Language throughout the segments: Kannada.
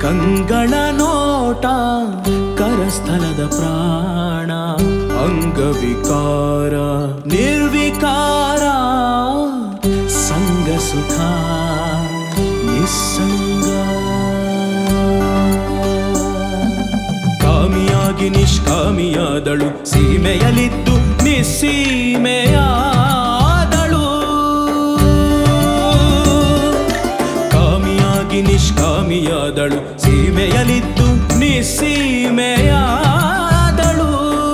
ಕಂಗಳ ನೋಟ ಕರಸ್ಥಲದ ಪ್ರಾಣ ಅಂಗವಿಕಾರ ನಿರ್ವಿಕಾರ ಸಂಗ ಸುಖ ನಿಸ್ಸಂಗ ಕಾಮಿಯಾಗಿ ನಿಷ್ಕಾಮಿಯಾದಳು ಸೀಮೆಯಲಿದ್ದು ನಿಸ್ಸೀಮೆಯಾದಳು ಕಾಮಿಯಾಗಿ ನಿಷ್ಕಾಮಿಯಾದಳು ಸೀಮೆಯಲಿದ್ದು ನಿಸ್ಸೀಮೆಯಾದಳು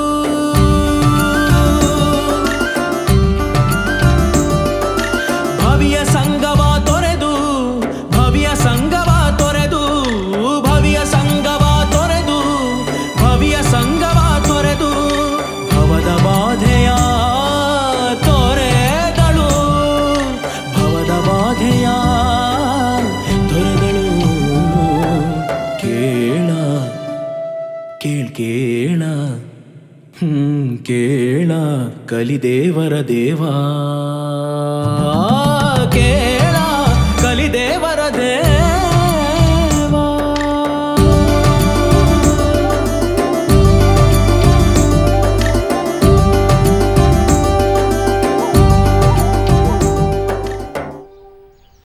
ಭವಿಯ ಸಂಗವ ತೊರೆದು ಭವಿಯ ಸಂಗವ ತೊರೆದು ಭವಿಯ ಸಂಗವ ತೊರೆದು ಭವಿಯ ಸಂಗವ ತೊರೆದು ಭವದ ಬಾಧೆಯ ತೊರೆದಳು ಭವದ ಬಾಧೆಯ ತೊರೆದಳು ಕೇಳ ಕೇಳ ಕೇಳ ಕಲಿದೇವರ ದೇವಾ ಕೇಳ